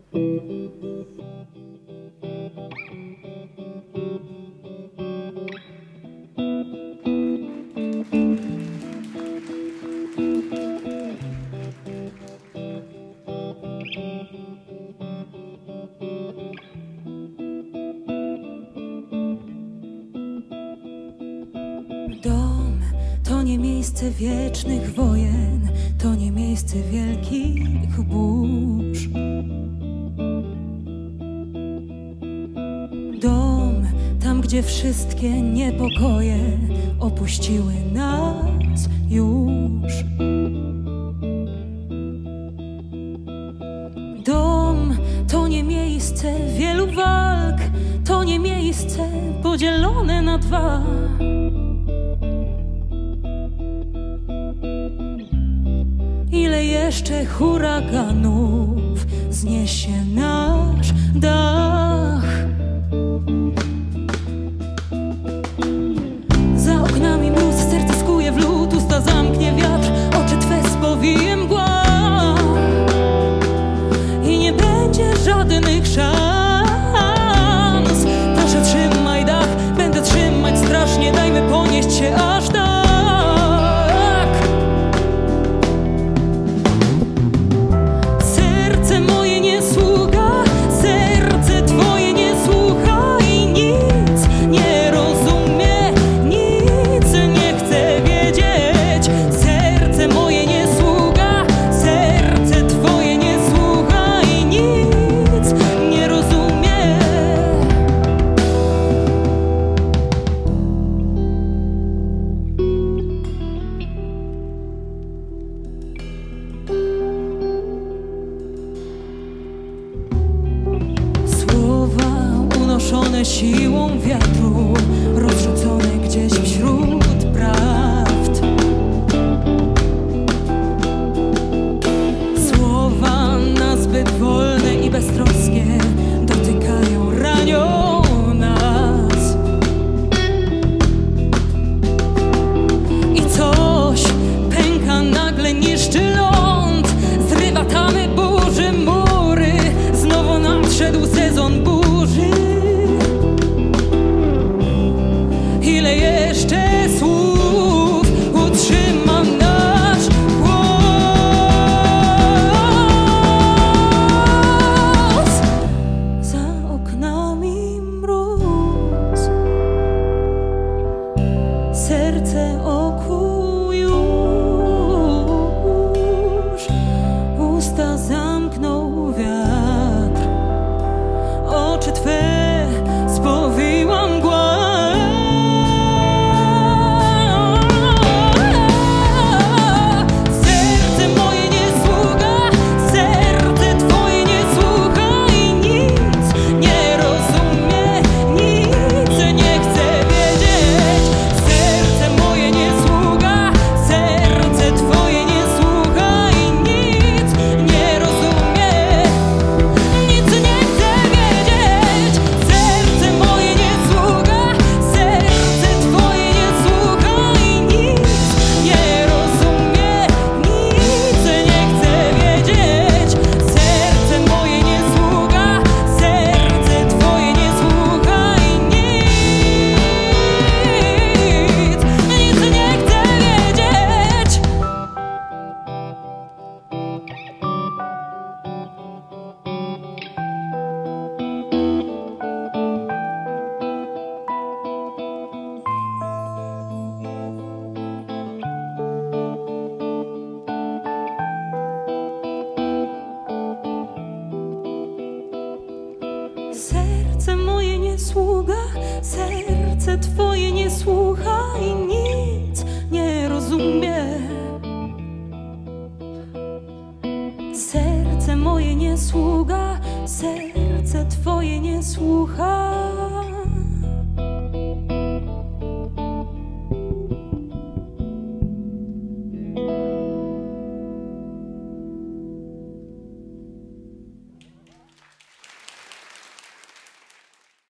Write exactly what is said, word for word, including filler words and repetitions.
Dom to nie miejsce wiecznych wojen, to nie miejsce wielkich burz. Dom, tam gdzie wszystkie niepokoje opuściły nas już. Dom to nie miejsce wielu walk, to nie miejsce podzielone na dwa. Ile jeszcze huraganów zniesie nasz dach? Za oknami mróz, serce skuje w lód, usta zamknie wiatr, oczy Twe spowije mgła. I nie będzie żadnych szans. Proszę, trzymaj dach, będę trzymać straż, nie dajmy ponieść się aż tak. Siłą wiatru, rozrzucone gdzieś wśród prawd. Słowa nazbyt wolne i beztroskie dotykają, ranią nas. I coś pęka nagle, niszczy ląd, zrywa tamy burzy mury. Znowu nadszedł sezon burzy. Ile jeszcze słów utrzyma nasz głos? Za oknami mróz, serce okuł już, usta zamknął wiatr, oczy Twe spowiła mgła. Serce moje nie sługa, serce Twoje nie słucha i